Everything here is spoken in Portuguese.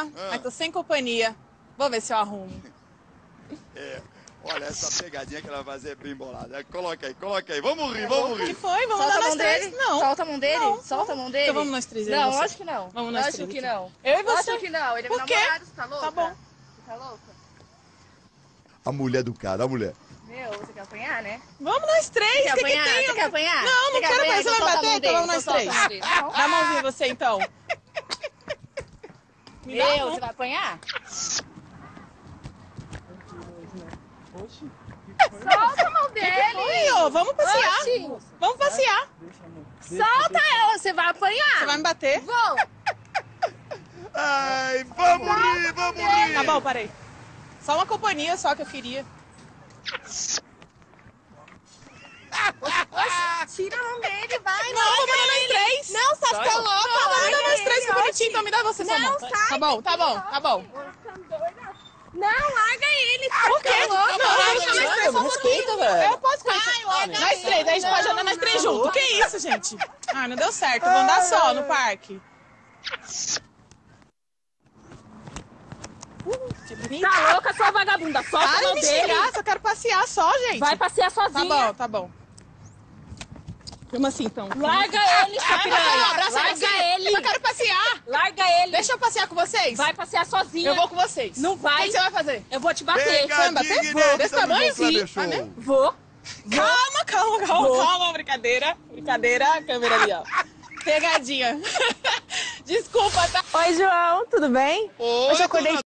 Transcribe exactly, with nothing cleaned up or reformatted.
passear, Ah. mas tô sem companhia. Vou ver se eu arrumo. É, olha, essa pegadinha que ela vai fazer é bem bolada. Coloca aí, coloca aí. Vamos rir, vamos O que rir. foi? Vamos Solta lá a nós mão três? dele. Não. Solta a mão dele. Não, Solta a mão dele. Então vamos nós três. eu e Não, você. lógico que não. Vamos nós Lógico três que aqui. não. Eu e você. Lógico que não. Ele é meu Por quê? namorado, você tá louca? Tá bom. Você tá louca? A mulher do cara, a mulher. Meu, você quer apanhar, né? Vamos nós três. Você quer O que, que apanhar? tem? Você quer apanhar? Não, não Você quer quero apanhar? apanhar. Você vai Então solta a bater? mão Então dele, vamos nós então três. solta a mão dele. Não. Dá a mãozinha você, então. Me dá a Meu, mão. você vai apanhar? Oxi. Solta a mão dele. Oi, ô, vamos passear. Oxi. Vamos passear. Solta ela, você vai apanhar. Você vai me bater? Vou. Ai, vamos rir, vamos rir. Tá bom, parei. Só uma companhia só que eu queria. Tira a mão dele, vai. Não, vamos dar nós três. Não, você Tá louca? Vamos dar nós três, que bonitinho. Então me dá você sua Não, mão. sai. Tá bom, tá bom, tá bom. Não, larga ele. Por quê? Tá louca? Não, não, Larga não, ele. não, não, respeita, velho. Eu posso Sai, conhecer. larga Nós ele. três, daí a gente pode andar nós três juntos. Que isso, gente? Ah, não deu certo. Vamos andar só no parque. Uh, que bonito. Tá louca, sua vagabunda? Solta a Para mão de me dele. xingar, só quero passear só, gente. Vai passear Tá sozinha. bom, tá bom. Vamos assim, então. Larga ele, sua Ai, piranha. não, abraça Larga você. ele. Eu quero passear. Larga ele. Deixa eu passear com vocês. Vai passear sozinha. Eu vou com vocês. Não vai. O que você vai fazer? Eu vou te bater. Você vai me bater? Pegadinha Vou. Desse inédita tamanho? do Kleber Sim. Show. Ah, né? Vou. Calma, calma, calma, Vou. calma. Brincadeira. Brincadeira. A câmera ali, ó. Pegadinha. Desculpa, tá? Oi, João, tudo bem? Oi, Hoje eu acordei dona